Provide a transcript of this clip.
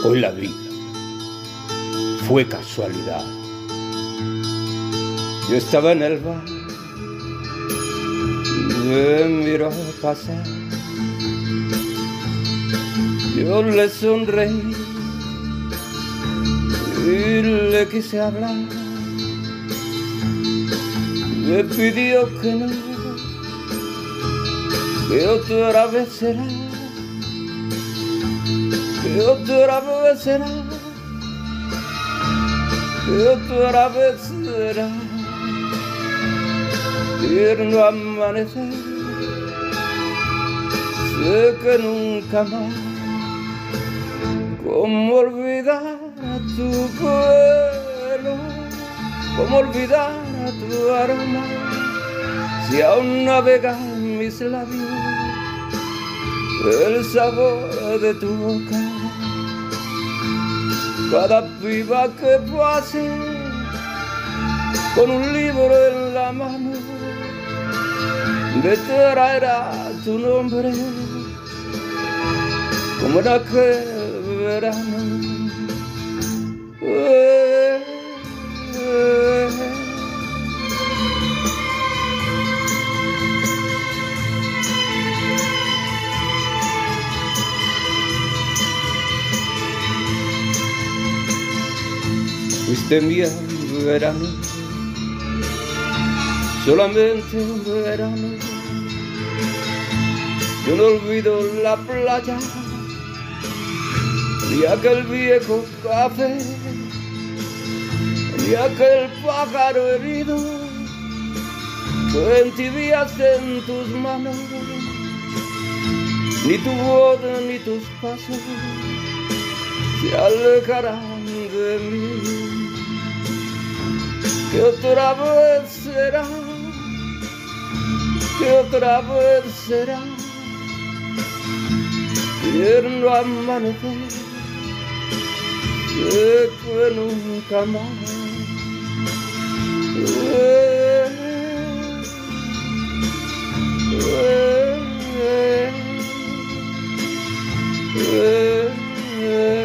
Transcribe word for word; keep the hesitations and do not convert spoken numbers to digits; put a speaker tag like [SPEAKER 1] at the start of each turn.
[SPEAKER 1] Hoy la vi, fue casualidad. Yo estaba en el bar, me miró pasar, yo le sonreí y le quise hablar. Me pidió que no, que otra vez será, que otra vez será, que otra vez será. Tierno amanecer, sé que nunca más. ¿Cómo olvidar a tu pelo? ¿Cómo olvidar a tu aroma? Si aún navega en mis labios el sabor de tu boca. Cada piba que pase con un libro en la mano me traerá tu nombre como en aquel verano. Eh, eh. Fuiste mía verano, solamente un verano. Yo no olvido la playa, ni aquel viejo café, ni aquel pájaro herido que entibiaste en tus manos, ni tu voz ni tus pasos se alejarán de mí. Que otra vez será, que otra vez será. Tierno amanecer, sé que nunca más. Eh, eh, eh, eh.